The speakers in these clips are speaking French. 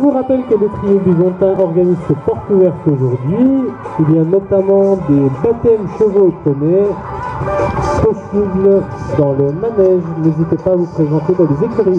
vous rappelle que le trio byzantin organise ses portes ouvertes aujourd'hui. Il y a notamment des baptêmes chevaux et poneys possibles dans le manège. N'hésitez pas à vous présenter dans les écuries.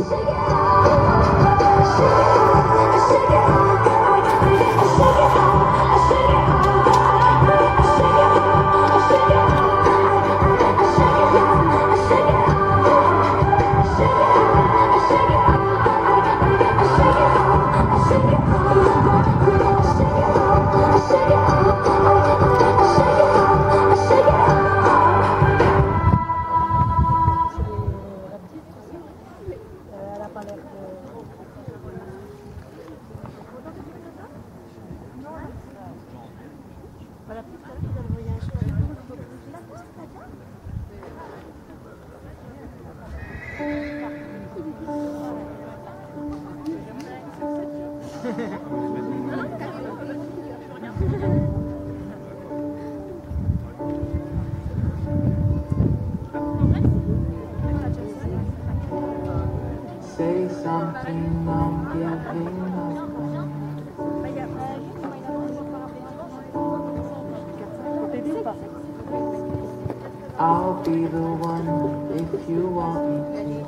Say something, I'm giving up. I'll be the one if you want me to.